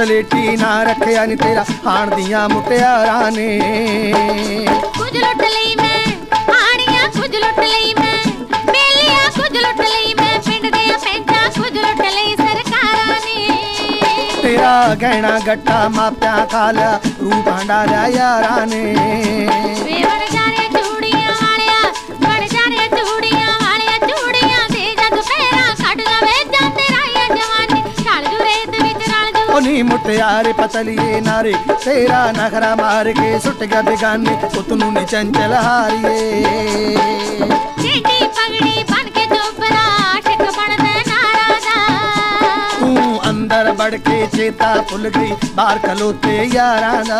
सलेटी ना रखिया नी तेरा हाण दियां मुटियारां ने। कुछ लुट लई मैं हाणिया, कुछ लुट लई मैं बेलिया, कुछ लुट लई मैं पिंड दियां पैंचा, कुछ लुट लई सरकारां ने। तेरा गहना गट्टा माप्या खा लिया रूप हंडालिया यारां ने। वे बन जा रे चूड़ियां वालिया, बन जा रे चूड़ियां वालिया, चूड़ियां दे जग पैरा कट लवे जा तेरा ये जवानी ढाल जू रेत विच रल जू। नी मुटियारे पतलिए नारे तेरा नखरा मार के सुट गया बेगाने उतनू नी चंचल हारिए। चेटी पगड़ी बन के चोपरा आशिक बनदे नाराजा। तू अंदर बढ़ के चेता भुल गई बाहर खलोते यारां दा।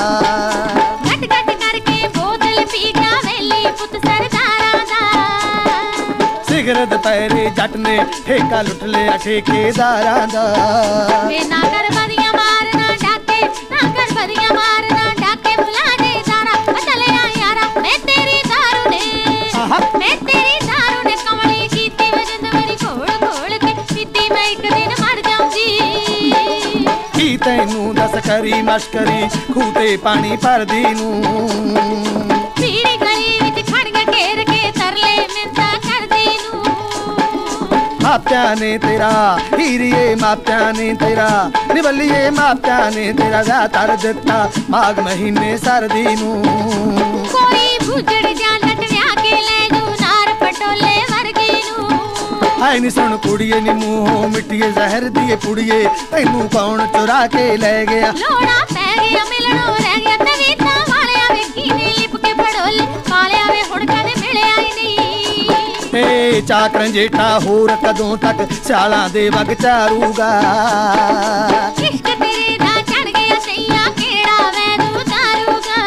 गट गट करके बोतल पी गया वेली पुत सरदारां दा। सिगरत पैरे जट ने ठेका लुट लिया ठेकेदारां दा। वे ना कर बरियां मारना डाके, ना कर बरियां मारना डाके बुला दे दारा चले आ यारा मैं तेरी दारू ने, मैं तेरी दारू ने कमली कीती वजन मेरी घोल घोल के पीती मैं एक दिन मर जाऊंगी। की तैनू दस करी मश्करी खूते पानी भरदी नू। पीड़ी गली विच खड़ के घेर के तरले मिंता करदी नू। माप्या ने तेरा हीरिए माप्या ने तेरा निवलिए माप्या ने तेरा गा तर दिता माघ महीने सर्दी नू। कोई भुजड़ जा लटया के ले जू नार पटोले वर्गी नू। हाय नी सुन कुड़िए नी मुंहों मिट्टिए जहर दिए पुड़िए तैनू कौन चुरा के ले गया। लोड़ा पै गया मिलनो रह गया तवीता वालिया वे कीने लिप के पड़ोले वालिया वे हुण कदे मिलिया ही नहीं। ए चाकरन जेठा होर कदों तक सियालां दे वग चारूगा। इश्क तेरे दा चढ़ गया सैया केड़ा मैं उतारूगा।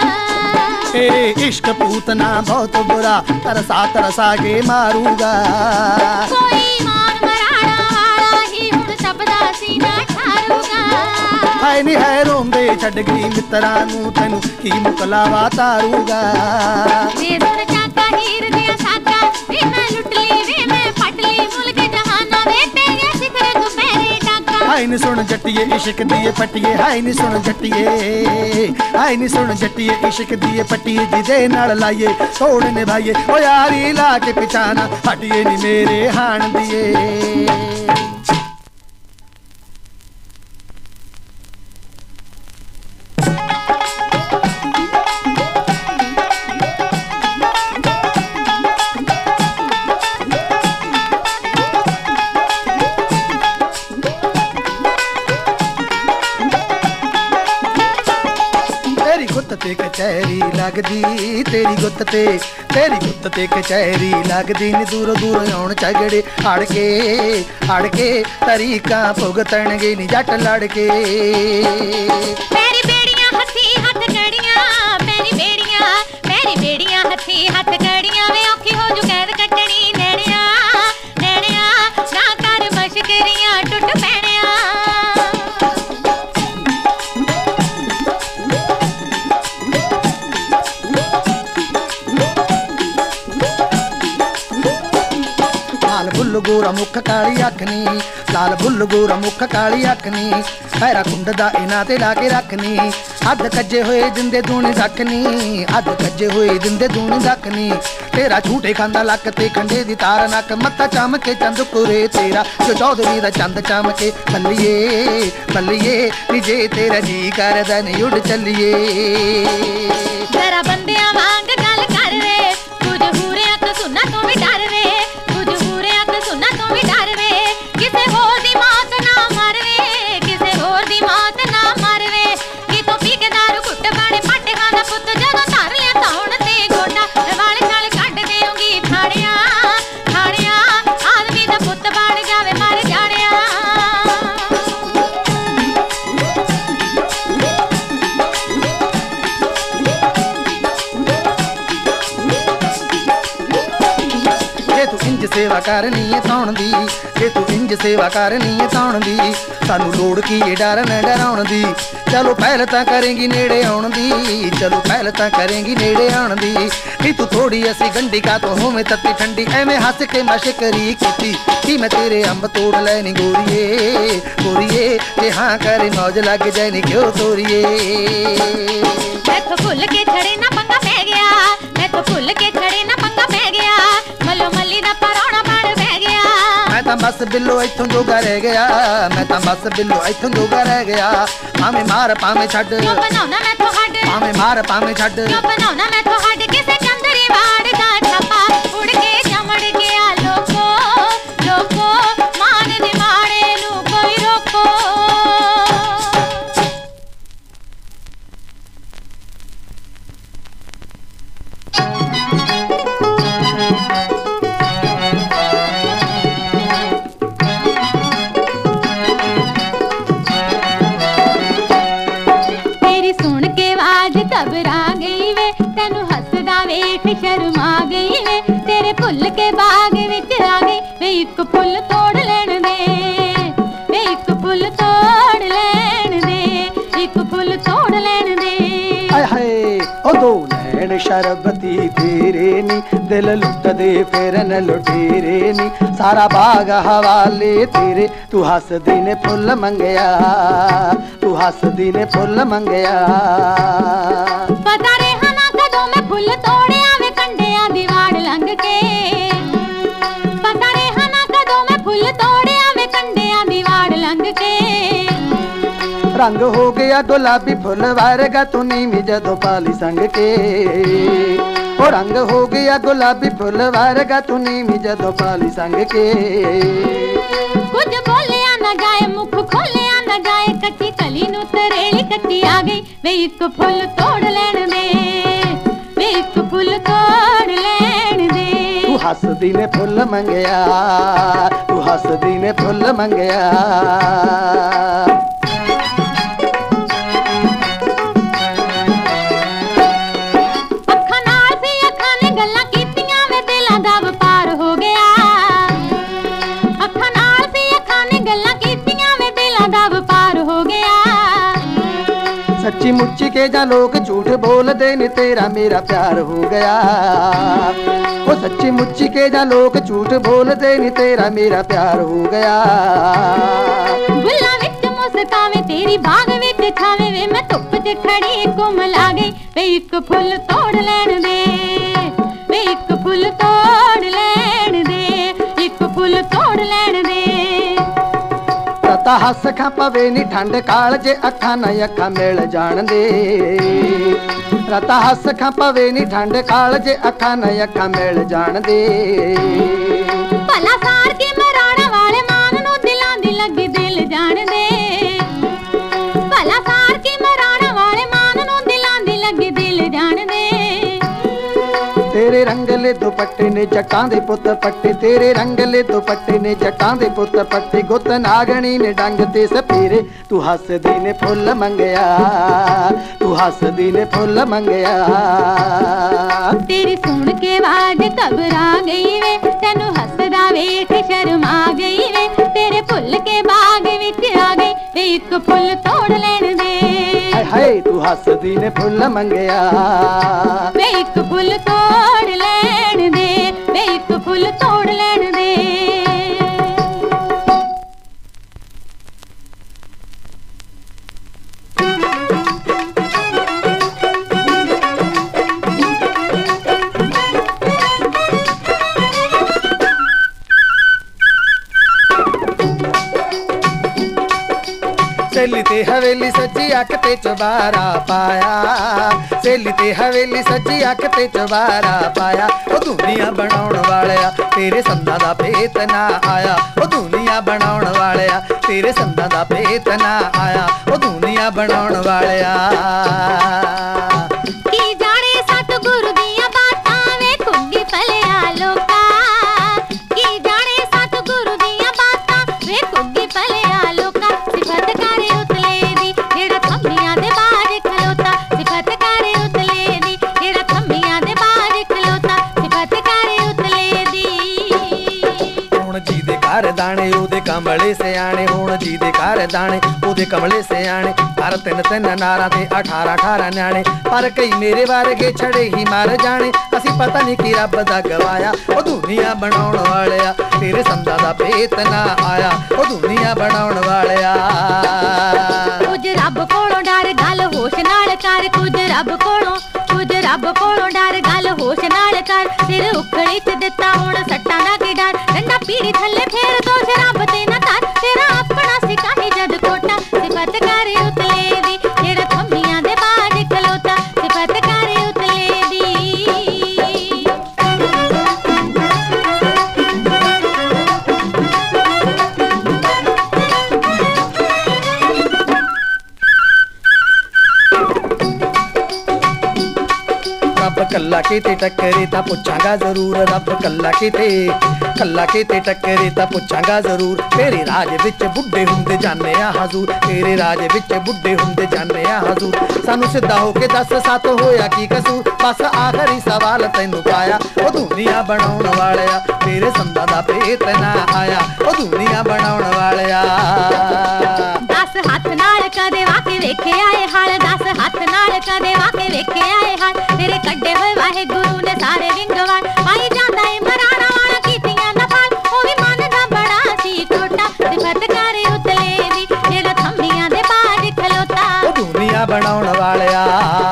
ए इश्क पूतना बहुत बुरा तरसा तरसा के मारूगा। कोई मान मराड़ा वाला ही हुण तपदा सीना ठारूगा। हाय नी है रोंदे छड़ गई मित्रा नू तैनू की मुकलावा तारूगा। वे सुन चाका हीर दिया साका वे मैं लुट ली वे मैं पट ली मुल्क जहाना वे पे गया शिखर दुपहरे डाका। हाय नी सुन जट्टिए इश्क दिए पट्टिए हाय नी सुन जट्टिए, हाय नी सुन जट्टिए इश्क दिए पट्टिए जिदे नाल लाइए तोड़ निभाइए ओ यारी ला के पिछाना हटिए नी मेरे हाण दिए। ते कचहरी लगदी तेरी गुत्त ते कचहरी लगदी नी दूरों दूरों आउण झगड़े अड़ के तरीका भुगतणगे नी जट लड़के। मेरी बेड़ियां हथी हथ गड़ियां मेरी बेड़ियां हथी हथ गड़ियां वे औखी हो जू कैद कटनी नैणिया नैणिया ना कर मशकरियां टुट पैणिया। गोरा मुख काली अखनी लाल बुल गोरा मुख काली अखनी खैरा कुंड दा इना ते लाके रखनी। अध कज्जे होए दिंदे दूनी दखनी अध कज्जे होए दिंदे दूनी दखनी। तेरा झूठे खांदा लक ते खंडे दी तार नक मत्ता चमके चंद कुरे तेरा जो चौधरी दा चंद चमके। बल्लिए बल्लिए निजे तेरा जी करदा नी उड़ चलिए। जरा बंदियां वांग गल कर रे कुछ हूरियां तो सुना तो भी डर रे कुछ हूरियां तो सुना तो भी डर रे। किसे होर दी मौत ना मर रे किसे होर दी मौत ना मर रे। कि तो पी के दारू घुट बाणे फट खांदा पुत जदों धर लिया तौण ते गोडा वाले नाल कढ देऊंगी ठाड़िया ठाड़िया आदमी दा पुत बन जावे मर जाणिया। जे तू इंज सेवा करनी है ताउण दी, जे तू इंज सेवा करनी है ताउण दी, सानू लोड़ की ये डर न डराउण दी। चलो पहल तां करेंगी नेड़े आउण दी, चलो पहल तां करेंगी नेड़े आउण दी। नी तू थोड़ी असी गंढी का तो होवे तत्ती ठंडी, एवें हस के मशकरी कीती कि मैं तेरे अंब तोड़ लैनी गोरिए गोरिए, जे हाँ करे मौज लग जाए नी क्यों तोरिए। मैं तो भुल के छड़े ना पंगा पै गया, मैं तो भुल के छड़े ना पंगा पै गया, मलो मली ना परौना बन बह गया। मैं तां बस बिल्लो इथों जोगा रह गया, मैं तां बस बिल्लो इथों जोगा रह गया। भाਵੇਂ मार भाਵੇਂ छड्ड, क्यों बनाउना मैं तो हड, भाਵੇਂ मार भाਵੇਂ छड्ड, क्यों बनाउना मैं तो हड। किसे चंदरी वाड़ दा छापा उड़ के चमड़ गया लोको लोको, मान दे माड़े नू कोई रोको। घबरा गई वे तेनू हसदा वेख शर्मा गई वे, तेरे फुल के बाग विच आ गई वे, एक फुल तोड़ लैण दे वे, एक फुल तोड़ लैण दे, एक फुल तोड़ लैण दे। हाय हाय ओ दो नैन शरबती तेरे नी, दिल लुट दे फिर न लुटेरे नी, सारा बाग हवाले तेरे। तू हसदी ने फुल मंगया, तू हसदी ने फुल मंगया। पता रहा ना कदों मैं फुल तोड़िया वे कंडिया दी वाड़ लंघ के, पता रहा ना कदों मैं फुल तोड़िया वे कंडिया दी वाड़ लंघ के। रंग हो गया गुलाबी फुल वर्गा तू नीवी जदों पाली संग के, ओ रंग हो गया गुलाबी फुल वर्गा तू नीवी जदों पाली संग के। कुछ बोलिया ना जाए मुख खोलिया ना जाए, कच्ची कली नू तरेली कच्ची आ गई वे, एक फुल तोड़ लैण दे वे, एक फुल तोड़ लैण दे। तू हसदी ने फुल मंगया, तू हसदी ने फुल मंगया। अखां नाल सी अखां ने गल्लां कीतियां वे, दिलां दा वपार हो गया। अखां नाल सी अखां ने गल्लां कीतियां वे, दिलां दा वपार हो गया। सच्ची मुच्ची के जा लोग झूठ बोल दे ने, तेरा मेरा प्यार हो गया। ओ सच्ची मुच्ची के जा लोग झूठ बोल दे ने, तेरा मेरा प्यार हो गया। बुल्ला विच मुस्कावे तेरी बाग विच छावे वे, मैं धुप च खड़ी कोमल आ गई वे, एक फुल तोड़ लैण दे वे, एक फुल तोड़ लैण दे, एक फुल तोड़ लैण दे। रता हस खां पवे नी ठंड काल, जे अखां ना अखां मिल जाण दे। रता हस खां पवे नी ठंड काल, जे अखां ना अखां मिल जाण दे। भला सार के मराणा वाले मान नू दिलां दी लगी दिल जाण दे, भला सार के मराणा वाले मान नू दिलां दी लगी दिल जाण दे। तेरे रंगले दुपट्टे ने जटां दे पुੱਤ पट्टे, तेरे रंगले दुपट्टे ने जटां दे पुੱਤ पट्टे, गुत नागणी ने डंग ते सपेरे। तू हसदी ने फुल मंगया, तू हसदी ने फुल मंगया। तेरी सुन के आवाज घबरा गई वे, तेनू हसदा वेख शर्मा गई वे, तेरे फुल के बाग विच आ गई वे, एक फुल तोड़ लैण दे। हाय हाय तू हसदी ने फुल मंगया वे, एक फुल तोड़ लैण दे वे, एक फुल तोड़ लैण दे। सहेली ते हवेली सजी अख ते चबारा पाया, सहेली ते हवेली सजी अख ते चबारा पाया। ओ दुनिया बनाउण वालिया तेरे संदा दा भेत ना आया, ओ दुनिया बनाउण वालिया तेरे संदा दा भेत ना आया, ओ दुनिया बनाउण वालिया। की जाने सतगुरु दियां बातां वे कुंगी पलिया लोका, की जाने सतगुरु दियां बातां वे कुंगी पलिया लोका। सिफत करे उतले दी जेड़ा थम्मियां दे बाज खलोता, सिफत करे उतले दी जेड़ा थम्मियां दे बाज खलोता, सिफत करे उतले दी। कमले से आने हुण जी दे घर दाने ओदे कमले से आने पर 3-3 नारा ते 18-18 न्याणे पर कई मेरे वर्गे छड़े ही मर जाने असी पता नहीं कि रब दा गवाया ओ दुनिया बनाउण वालिया तेरे संदा दा भेत ना आया ओ दुनिया बनाउण वालिया कुछ रब कोलों डर गल होश नाल कर कुछ रब कोलों डर गल होश नाल कर सिर उखड़ी च दिता हुण सट्टां दा की डर डंडा पीड़ी थल्ले फेर दोष रब ते ना कर तेरा अपना सिकाही जद कोटा सिफत कर उतले दी जेड़ा थंबियां दे बाज खलोता सिफत कर उतले दी रब कल्ला किते टक्करे ता पुछांगा जरूर रब कल्ला किते टक्करे ता पुछांगा जरूर तेरे राज विच बुढ़े हुंदे जाने आ हजूर तेरे राज विच बुढ़े हुंदे जाने आ हजूर सानू सिद्धा होके दस सत होया की कसूर बस आखिरी सवाल तैनू पाया ओ दुनिया बनाउण वालिया तेरे संदा दा भेत ना आया ओ दुनिया बनाउण वालिया दस हाथ नाल कदे वाके वेखे आए हाल दस हाथ नाल कदे वाके वेखे आए हाल तेरे कड्डे होए वाहे गुरु ने सारे रिंगवार पाई जांदा ए मराना वाला कीतियां दा फल ओ भी मन दा बड़ा सी टोटा सिफत कर उतले दी जेड़ा थंबियां दे बाज खलोता ओ दुनिया बनाउण वालिया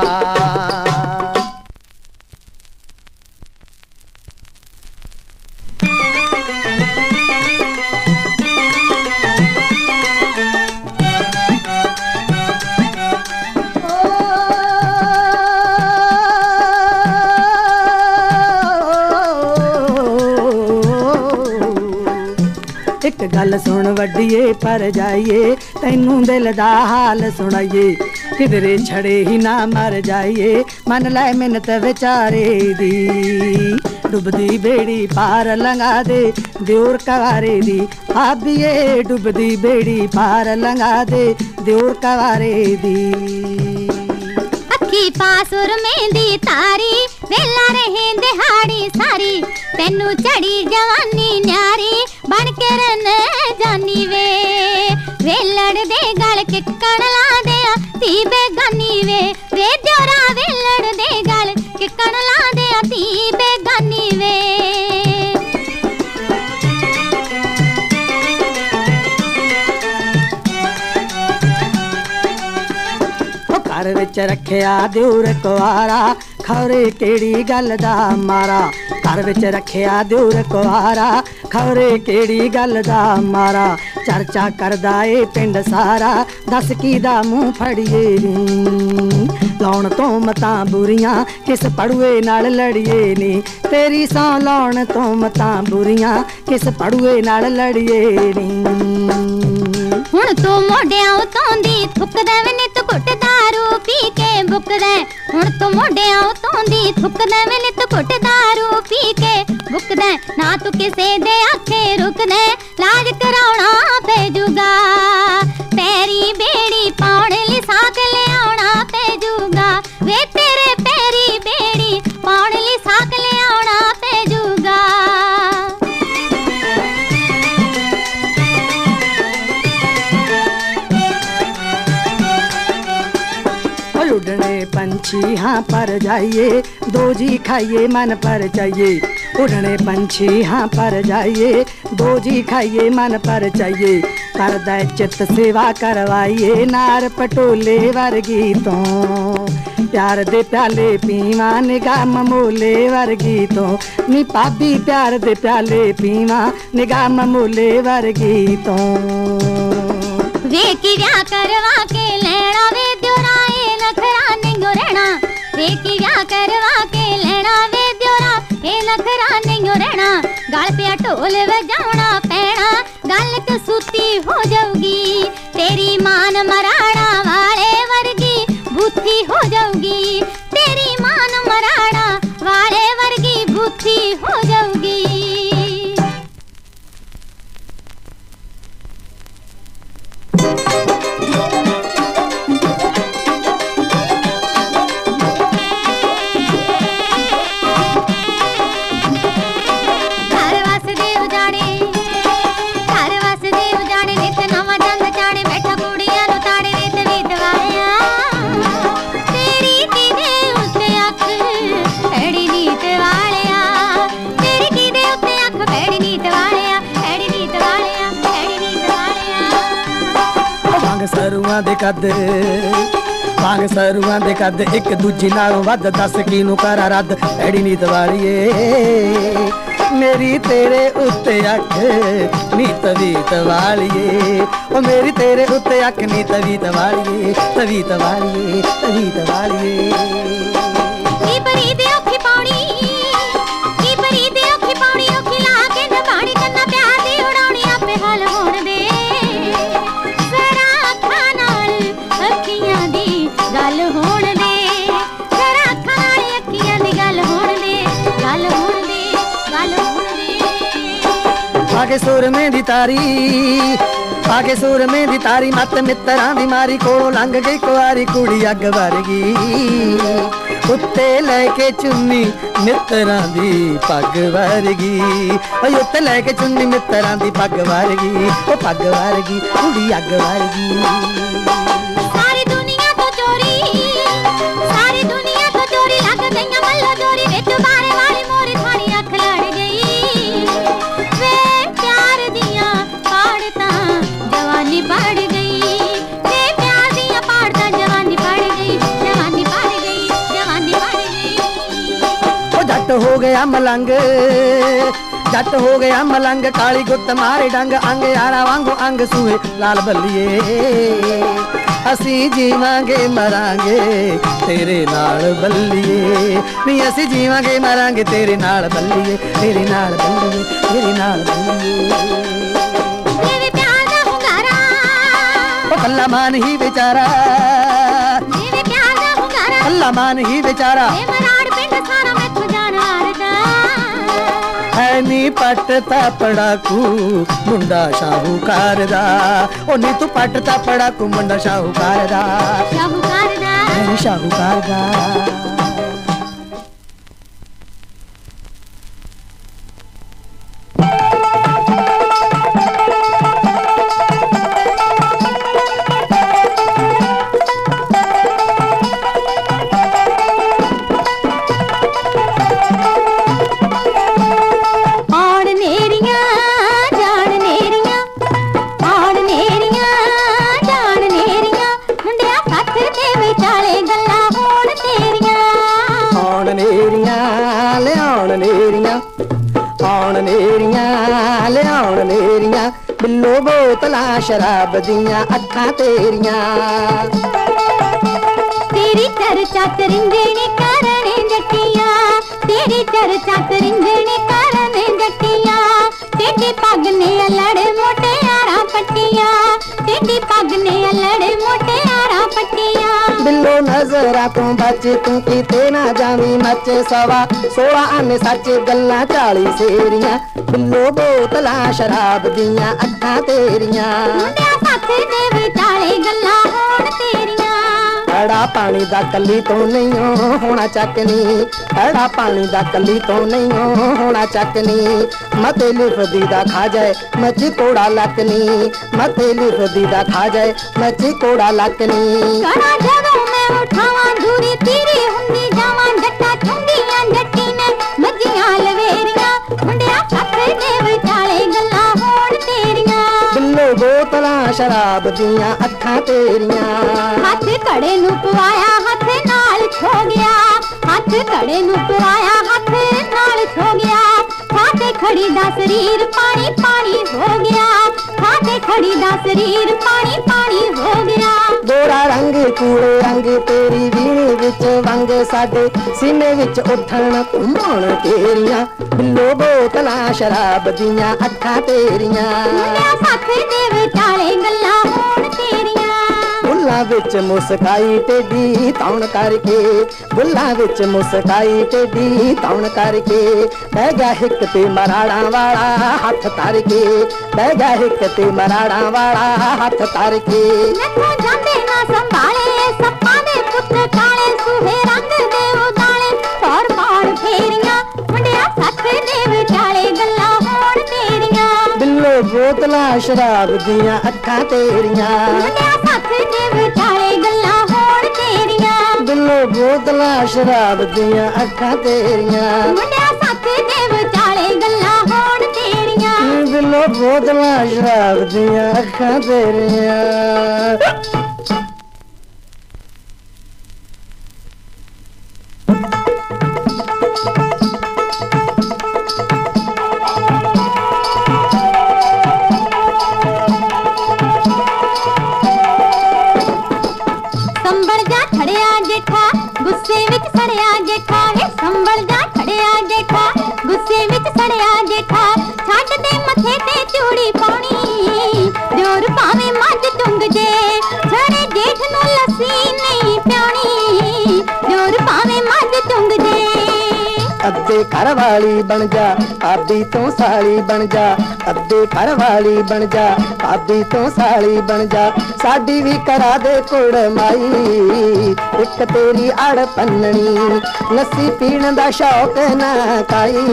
एक गल सुन वड्डिए पर जाइए तैनू दिल दा हाल सुनाइए किधरे छड़े ही ना मर जाइए मन लै मिन्नत विचारे दी डुबदी बेड़ी पार लंघा दे दियोर कवारे दी भाभीए डुबदी बेड़ी पार लंघा दे दियोर कवारे दी अखी पासुर मेंदी तारी वेला रहे दिहाड़ी सारी तेनू चढ़ी जवानी न्यारी बन के रन जानी वे वेलड़ दे गल किक्कण ला दे ती बेगानी वे जोरा वेलड़ दे गल किक्कण ला दे ती बेगानी वे घर विच रखिया दियोर कुआरा खौरे केड़ी गल दा मारा घर विच रखिया दियोर कुआरा खौरे केड़ी गल दा मारा चर्चा करदा ए पिंड सारा दस की दा मुंह फड़िए नी लाउण तो मतां बुरियां किस पड़ुए नाल लड़िए नी तेरी सौ लाउण तो मतां बुरियां किस पड़ुए नाल लड़िए नी हुण तू मोढियां उतोंदी थुकदा वे नित घुट दारू पी के बुकदा हुण तू मोढियां उतोंदी थुकदा वे नित घुट दारू पी के बुकदा ना तू किसे दे आखे रुकदा लाज कराउणा पैजूगा पैरी बेड़ी पाउण लई साक ले आउणा पैजूगा वे तेरे पैरी बेड़ी पाउण लई साक ले आउणा पैजूगा उड़ने पंछी हाँ पर जाइए दो जी खाइए मन पर चाहिए उड़ने पंछी हाँ पर जाइए दो जी खाइए मन पर चाहिए कर दे चित सेवा करवाइए नार पटोले वर्गी तो प्यार दे प्याले पीवा निगाह ममोले वर्गी तो नी भाभी प्यार दे प्याले पीवा निगाह ममोले वर्गी तो वे की व्याह करवा के लेना वे द्योरा ए नखरा नहीं रहना वे की व्याह करवा के लेना वे द्योरा ए नखरा नहीं रहना गल पे ढोल बजाना पैना गल कसूती हो जाऊगी तेरी मान मराड़ा वाले वर्गी बूथी हो जाऊगी तेरी मान मराड़ा वाले वर्गी बूथी हो जाऊगी घर वासुदेव ਸරුਆਂ ਦੇ ਕੱਦ ਵਾਂਗ ਸරුਆਂ ਦੇ ਕੱਦ ਇੱਕ ਦੂਜੀ ਨਾਲੋਂ ਵੱਧ ਦੱਸ ਕਿਨੂੰ ਕਰਾਂ ਰੱਦ ਐੜੀ ਨੀਤ ਵਾਲੀਏ ਮੇਰੀ ਤੇਰੇ ਉੱਤੇ ਅੱਖ ਨੀ ਤਵੀਤ ਵਾਲੀਏ ਓ ਮੇਰੀ ਤੇਰੇ ਉੱਤੇ ਅੱਖ ਨੀ ਤਵੀਤ ਵਾਲੀਏ ਤਵੀਤ ਵਾਲੀਏ ਤਵੀਤ ਵਾਲੀਏ ਕੀ ਪਰੀ ਦੇ ਔਖੀ ਪਾਉਣੀ ਕੀ ਪਰੀ ਦੇ ਔਖੀ ਪਾਉਣੀ ਔਖੀ ਲਾ ਕੇ ਨਵਾਣੀ ਕੰਨਾ ਪਿਆਰ ਦੀ ਉਡਾਉਣੀ ਆਪੇ ਹੱਲ ਹੋਣ ਦੇ ਜ਼ਰਾ ਅੱਖਾਂ ਨਾਲ ਅੱਖੀਆਂ ਦੀ ਗੱਲ ਹੋਣ ਦੇ ਜ਼ਰਾ ਅੱਖਾਂ ਨਾਲ ਅੱਖੀਆਂ ਦੀ ਗੱਲ ਹੋਣ ਦੇ ਗੱਲ ਹੋਣ ਦੇ ਗੱਲ ਹੋਣ ਦੇ ਆਗੇ ਸੁਰਮੇ ਦੀ ਤਾਰੀ ਆਗੇ ਸੁਰਮੇ ਦੀ ਤਾਰੀ ਮੱਤ ਮਿੱਤਰਾਂ ਦੀ ਮਾਰੀ ਕੋਲੋਂ ਲੰਘ ਗਈ ਕੁਆਰੀ ਕੁੜੀ ਅੱਗ ਵਰਗੀ ਉੱਤੇ ਲੈ ਕੇ ਚੁੰਨੀ ਮਿੱਤਰਾਂ ਦੀ ਪੱਗ ਵਰਗੀ ਓਏ ਉੱਤੇ ਲੈ ਕੇ ਚੁੰਨੀ ਮਿੱਤਰਾਂ ਦੀ ਪੱਗ ਵਰਗੀ ਉਹ ਪੱਗ ਵਰਗੀ ਕੁੜੀ ਅੱਗ ਵਰਗੀ ਸਾਰੀ ਦੁਨੀਆ ਤੋਂ ਚੋਰੀ ਸਾਰੀ ਦੁਨੀਆ ਤੋਂ ਚੋਰੀ ਲੱਗ ਗਈਆਂ ਮੱਲੋ ਜੋਰੀ ਵਿੱਚ ਬਾਰੇ ਵਾਲੀ ਮੋਰੀ ਥਾਣੀ ਅੱਖ ਲੜ ਗਈ ਵੇ ਪਿਆਰ ਦੀਆਂ ਪਾੜਤਾਂ ਜਵਾਨੀ ਪੜ ਗਈ ਵੇ ਪਿਆਰ ਦੀਆਂ ਪਾੜਤਾਂ ਜਵਾਨੀ ਪੜ ਗਈ ਜਵਾਨੀ ਪੜ ਗਈ ਜਵਾਨੀ ਪੜ ਗਈ ਉਹ ਜੱਟ ਹੋ ਗਿਆ ਮਲੰਗ ਜੱਟ ਹੋ ਗਿਆ ਮਲੰਗ ਕਾਲੀ ਗੁੱਤ ਮਾਰੇ ਡੰਗ ਅੰਗ ਯਾਰਾ ਵਾਂਗੂ ਅੰਗ ਸੂਏ ਲਾਲ ਬੱਲੀਏ ਅਸੀਂ ਜੀਵਾਂਗੇ ਮਰਾਂਗੇ ਤੇਰੇ ਨਾਲ ਬੱਲੀਏ ਨੀ ਅਸੀਂ ਜੀਵਾਂਗੇ ਮਰਾਂਗੇ ਤੇਰੇ ਨਾਲ ਬੱਲੀਏ ਤੇਰੇ ਨਾਲ ਬੱਲੀਏ ਤੇਰੇ ਨਾਲ ਬੱਲੀਏ ਦੇਵੇ ਪਿਆਰ ਦਾ ਹੁੰਗਾਰਾ ਉਹ ਕੱਲਾ ਮਾਨ ਹੀ ਵਿਚਾਰਾ ਦੇਵੇ ਪਿਆਰ ਦਾ ਹੁੰਗਾਰਾ ਕੱਲਾ ਮਾਨ ਹੀ ਵਿਚਾਰਾ ਵੇ ਮਰਾੜ ਪਿੰਡ ਸਾਰਾ ਮੈਥੋਂ ਜਾਣ ਹਾਰਦਾ ਹੈ ਨੀ ਪੱਟ ਤਾ ਪੜਾਕੂ ਮੁੰਡਾ ਸ਼ਾਹੂਕਾਰ ਦਾ ਉਹ ਨੀ ਤੂੰ ਪੱਟ ਤਾ ਪੜਾਕੂ ਮੁੰਡਾ ਸ਼ਾਹੂਕਾਰ ਦਾ ਸ਼ਾਹੂਕਾਰ ਦਾ ਹੈ ਸ਼ਾਹੂਕਾਰ ਦਾ ਲਿਆਉਣ ਨੇਰੀਆਂ ਬਿੱਲੋ ਬੋਤਲਾਂ ਸ਼ਰਾਬ ਦੀਆਂ ਅੱਖਾਂ ਤੇਰੀਆਂ ਤੇਰੀ ਚਰਚਾ ਤਰਿੰਜਣੇ ਕਰਨੇ ਜੱਟੀਆਂ ਤੇਰੀ ਚਰਚਾ ਤਰਿੰਜਣੇ ਕਰਨੇ ਜੱਟੀਆਂ ਤੇਰੀ ਪੱਗ ਨੇ ਅਲੜ ਮੋਟਿਆਰਾਂ ਪੱਟੀਆਂ ਤੇਰੀ ਪੱਗ ਨੇ ਅਲੜ ਮੋਟਿਆਰਾਂ ਪੱਟੀਆਂ ਬਿੱਲੋ ਨਜ਼ਰਾਂ ਤੋਂ ਬਚ ਤੂੰ ਕਿਤੇ ਨਾ ਜਾਵੀਂ ਮੱਚ ਸਵਾ 16 ਆਨੇ ਸੱਚ ਗੱਲਾਂ 40 ਸੇਰੀਆਂ ਬਿੱਲੋ ਬੋਤਲਾਂ ਸ਼ਰਾਬ ਦੀਆਂ ਅੱਖਾਂ ਤੇਰੀਆਂ ਮੁੰਡਿਆਂ ਸੱਥ ਦੇ ਵਿਚਾਲੇ ਗੱਲਾਂ ਹੋਣ ਤੇਰੀਆਂ ਅੜਾ ਪਾਣੀ ਦਾ ਕੱਲੀ ਤੋਂ ਨਹੀਂ ਹੋਣਾ ਚੱਕਨੀ ਅੜਾ ਪਾਣੀ ਦਾ ਕੱਲੀ ਤੋਂ ਨਹੀਂ ਹੋਣਾ ਚੱਕਨੀ ਮਤੇ ਲਿਫਦੀ ਦਾ ਖਾ ਜਾਏ ਮੱਛੀ ਕੋੜਾ ਲੱਕਨੀ ਮਤੇ ਲਿਫਦੀ ਦਾ ਖਾ ਜਾਏ ਮੱਛੀ ਕੋੜਾ ਲੱਕਨੀ ਕਣਾ ਜਦੋਂ ਮੈਂ ਉਠਾਵਾਂ ਦੂਰੀ ਤੇਰੀ ਹੁੰਦੀ ਜਾਵਾਂ ਜੱਟਾ ਚੁੰਡੀਆਂ ਜੱਟੀ ਨੇ ਮੱਝੀਆਂ ਲਵੇਰੀਆਂ ਮੁੰਡਿਆਂ ਸੱਥ ਦੇ ਵਿਚਾਲੇ ਗੱਲਾਂ ਹੋਣ ਤੇਰੀਆਂ ਬਿੱਲੋ ਬੋਤਲਾਂ ਸ਼ਰਾਬ ਦੀਆਂ ਅੱਖਾਂ ਤੇਰੀਆਂ ਹੱਥ ਘੜੇ ਨੂੰ ਪਵਾਇਆ ਹੱਥ ਨਾਲ ਛੋ ਗਿਆ ਹੱਥ ਘੜੇ ਨੂੰ ਪਵਾਇਆ ਹੱਥ ਨਾਲ ਛੋ ਗਿਆ ਖਾਤੇ ਖੜੀ ਦਾ ਸਰੀਰ ਪਾਣੀ ਪਾਣੀ ਹੋ ਗਿਆ ਖਾਤੇ ਖੜੀ ਦਾ ਸਰੀਰ ਪਾਣੀ ਪਾਣੀ ਹੋ ਗਿਆ ਗੋਰਾ ਰੰਗ ਕੂੜੇ ਰੰਗ ਤੇਰੀ ਵੀਣੀ ਵਿੱਚ ਵੰਗ ਸਾਡੇ ਸੀਨੇ ਵਿੱਚ ਉੱਠਣ ਘੁੰਮਣ ਤੇਰੀਆਂ ਬਿੱਲੋ ਬੋਤਲਾਂ ਸ਼ਰਾਬ ਦੀਆਂ ਅੱਖਾਂ ਤੇਰੀਆਂ ਮੁੰਡਿਆਂ ਸੱਥ ਦੇ ਵਿਚਾਲੇ ਗੱਲਾਂ ਹੋਣ ਤੇਰੀਆਂ ਬੁੱਲਾਂ ਵਿੱਚ ਮੁਸਕਾਈ ਟੇਢੀ ਤੌਣ ਕਰਕੇ ਬੁੱਲਾਂ ਵਿੱਚ ਮੁਸਕਾਈ ਟੇਢੀ ਤੌਣ ਕਰਕੇ ਬਹਿ ਗਿਆ ਹਿੱਕ ਤੇ ਮਰਾੜਾਂ ਵਾਲਾ ਹੱਥ ਧਰ ਕੇ ਬਹਿ ਗਿਆ ਹਿੱਕ ਤੇ ਮਰਾੜਾਂ ਵਾਲਾ ਹੱਥ ਧਰ ਕੇ ਨੱਥੋਂ ਜਾਂਦੇ ਨਾ ਸੰਭਾਲੇ ਸੱਪਾਂ ਦੇ ਪੁੱਤ ਕਾਲੇ ਸੁਹੇ ਰੰਗ ਦੇ ਉਦਾਲੇ ਪਾੜ ਪਾੜ ਫੇਰੀਆਂ ਮੁੰਡਿਆਂ ਸੱਥ ਦੇ ਵਿਚਾਲੇ ਗੱਲਾਂ ਹੋਣ ਤੇਰੀਆਂ ਬਿੱਲੋ ਬੋਤਲਾਂ ਸ਼ਰਾਬ ਦੀਆਂ ਅੱਖਾਂ ਤੇਰੀਆਂ ਮੁੰਡਿਆਂ ਸੱਥ ਦੇ ਵਿਚਾਲੇ ਗੱਲਾਂ ਹੋਣ ਤੇਰੀਆਂ ਬਿੱਲੋ ਬੋਤਲਾਂ ਸ਼ਰਾਬ ਦੀਆਂ ਅੱਖਾਂ ਤੇਰੀਆਂ ਮੁੰਡਿਆਂ ਸੱਥ ਦੇ ਵਿਚਾਲੇ ਗੱਲਾਂ ਹੋਣ ਤੇਰੀਆਂ ਬਿੱਲੋ ਬੋਤਲਾਂ ਸ਼ਰਾਬ ਦੀਆਂ ਅੱਖਾਂ ਤੇਰੀਆਂ अद्धे घर वाली बन जा भाभी तो साली बन जा अद्धे घर वाली बन जा भाभी तो साली बन जा साडी भी करा दे कुड़ माई एक तेरी अड़ पन्ननी लस्सी पीण दा शौक ना काई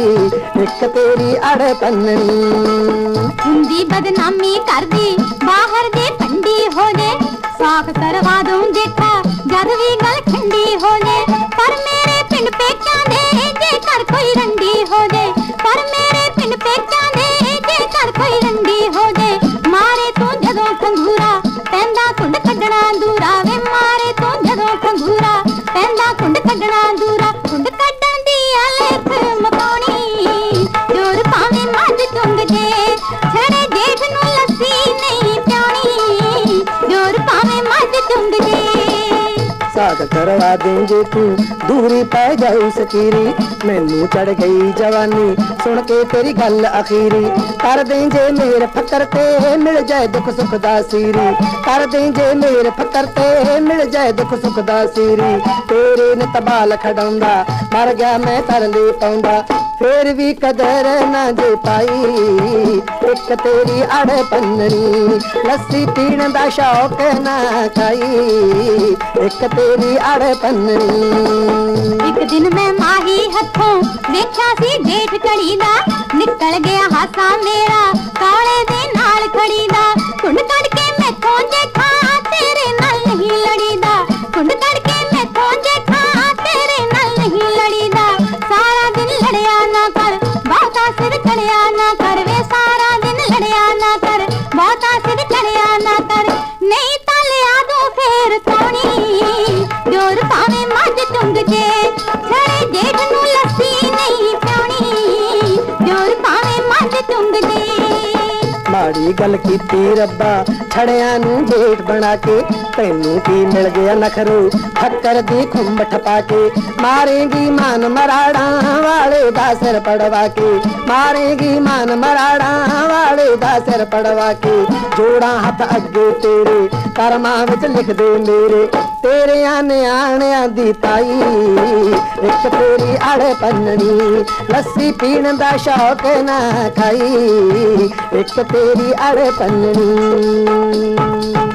एक तेरी अड़ पन्ननी हुंदी बदनामी कर दी बाहर दे पंडी हो जे साख करवा दूं देखा जद भी गल ठंडी हो जे पर मेरे पिंड पेक्या दे जे कर कोई रंडी हो जे पर मेरे पिंड पेक्या दे जे कर कोई रंडी हो जे मारे तू जदों खंगूरा पैंदा कुंड कड्डना दूरा वे मारे तू जदों खंगूरा पैंदा कुंड कड्डना दूरा कुंड कड्डण दी लेख मकाउणी जोर पावे मज तुंग जे छड़े जेठ नूं लस्सी नहीं प्याणी जोर पावे मज तुंग जे साग करवा देंगे तू दूरी पै जाऊ सकीरी मैनू चढ़ गई जवानी सुन के तेरी गल अखीरी कर देंगे मेरे फकर ते मिल जाए दुख सुख दा सीरी कर देंगे मेरे फकर ते मिल जाए दुख सुख दा सीरी तेरे ने तबाल खड़ाउंदा मर गया मैं तरले पाउंदा फिर भी कदर ना जे पाई एक तेरी अड़ पन्ननी लस्सी पीण दा शौक ना खाई एक तेरी अड़ पन्ननी एक दिन मैं माही हथों देखा सी जेठ कड़ी दा निकल गया हासा मेरा काले दे नाल खड़ी दा कुंड कड़ के मैथों देखा तेरे नाल नहीं लड़ी दा कुंड कड़ के मैथों देखा तेरे नाल नहीं लड़ी दा सारा दिन लड़या ना कर बहुता सिर चढ़या ना कर वे सारा दिन लड़या ना कर बहुता सिर चढ़या ना कर नहीं तालिया दो फेर तौणी जोर पावे मज तुंग जे छड़े जेठ नूं लस्सी नहीं प्याणी जोर पावे मज तुंग जे माड़ी गल कीती रब्बा छड़िया नू जेठ बना के तैनू की मिल गया नखरू ठक्कर दी खुंब ठपा के मारेगी मान मराड़ा वाले दा सिर पड़वा के मारेगी मान मराड़ा वाले दा सिर पड़वा के जोड़ा हथ अगे तेरे कर्मा विच लिख दे मेरे तेरे आने आने दी ताई एक तेरी अड़ पन्ननी लस्सी पीण दा शौक ना खाई एक तेरी अड़ पन्ननी